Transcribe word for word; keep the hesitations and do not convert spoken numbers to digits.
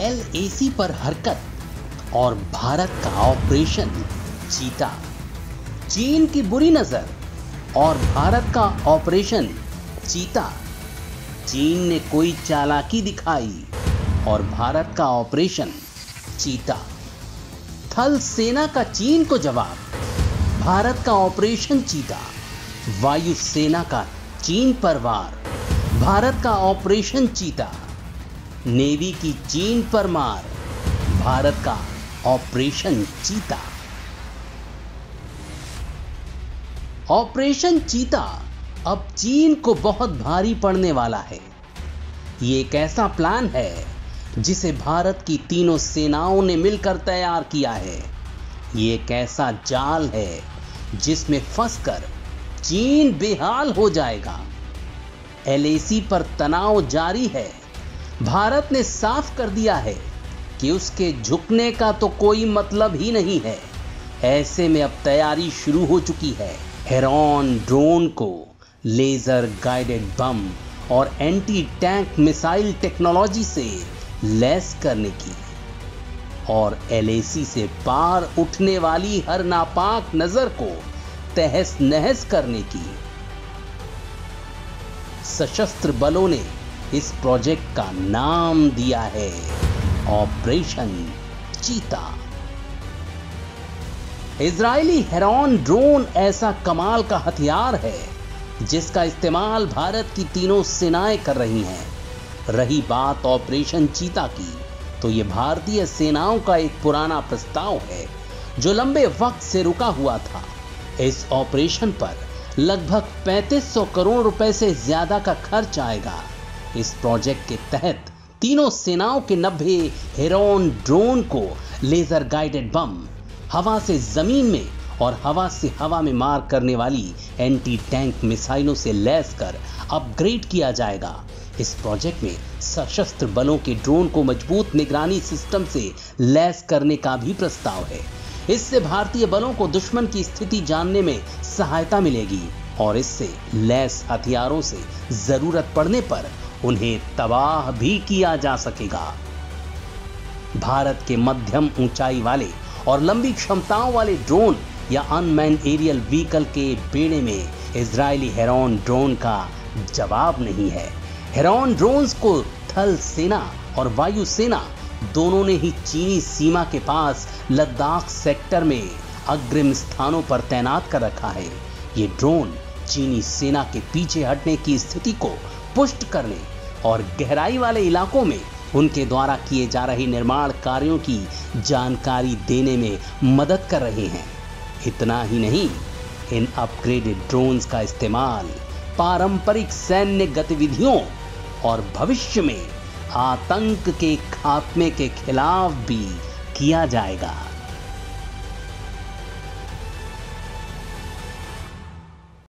L A सी पर हरकत और भारत का ऑपरेशन चीता। चीन की बुरी नजर और भारत का ऑपरेशन चीता। चीन ने कोई चालाकी दिखाई और भारत का ऑपरेशन चीता। थल सेना का चीन को जवाब, भारत का ऑपरेशन चीता। वायु सेना का चीन पर वार, भारत का ऑपरेशन चीता। नेवी की चीन पर मार, भारत का ऑपरेशन चीता। ऑपरेशन चीता अब चीन को बहुत भारी पड़ने वाला है। ये एक ऐसा प्लान है जिसे भारत की तीनों सेनाओं ने मिलकर तैयार किया है। ये एक ऐसा जाल है जिसमें फंसकर चीन बेहाल हो जाएगा। एल ए सी पर तनाव जारी है। भारत ने साफ कर दिया है कि उसके झुकने का तो कोई मतलब ही नहीं है। ऐसे में अब तैयारी शुरू हो चुकी है हेरॉन ड्रोन को लेजर गाइडेड बम और एंटी टैंक मिसाइल टेक्नोलॉजी से लैस करने की और एल ए सी से पार उठने वाली हर नापाक नजर को तहस नहस करने की। सशस्त्र बलों ने इस प्रोजेक्ट का नाम दिया है ऑपरेशन चीता। इजरायली हेरॉन ड्रोन ऐसा कमाल का हथियार है जिसका इस्तेमाल भारत की तीनों सेनाएं कर रही हैं। रही बात ऑपरेशन चीता की, तो यह भारतीय सेनाओं का एक पुराना प्रस्ताव है जो लंबे वक्त से रुका हुआ था। इस ऑपरेशन पर लगभग पैंतीस सौ करोड़ रुपए से ज्यादा का खर्च आएगा। इस प्रोजेक्ट के तहत तीनों सेनाओं के नब्बे हेरॉन ड्रोन को लेजर गाइडेड बम, हवा से जमीन में और हवा से हवा में मार करने वाली एंटी टैंक मिसाइलों से लैस कर अपग्रेड किया जाएगा। इस प्रोजेक्ट में सशस्त्र बलों के ड्रोन को मजबूत निगरानी सिस्टम से लैस करने का भी प्रस्ताव है। इससे भारतीय बलों को दुश्मन की स्थिति जानने में सहायता मिलेगी और इससे लैस हथियारों से जरूरत पड़ने पर उन्हें तबाह भी किया जा सकेगा। भारत के मध्यम ऊंचाई वाले और लंबी क्षमताओं वाले ड्रोन या अनमैन्ड एरियल व्हीकल के बेड़े में इजरायली हेरॉन ड्रोन का जवाब नहीं है। हेरॉन ड्रोन्स को थल सेना और वायु सेना दोनों ने ही चीनी सीमा के पास लद्दाख सेक्टर में अग्रिम स्थानों पर तैनात कर रखा है। ये ड्रोन चीनी सेना के पीछे हटने की स्थिति को पुष्ट करने और गहराई वाले इलाकों में उनके द्वारा किए जा रहे निर्माण कार्यों की जानकारी देने में मदद कर रहे हैं। इतना ही नहीं, इन अपग्रेडेड ड्रोन्स का इस्तेमाल पारंपरिक सैन्य गतिविधियों और भविष्य में आतंक के खात्मे के खिलाफ भी किया जाएगा।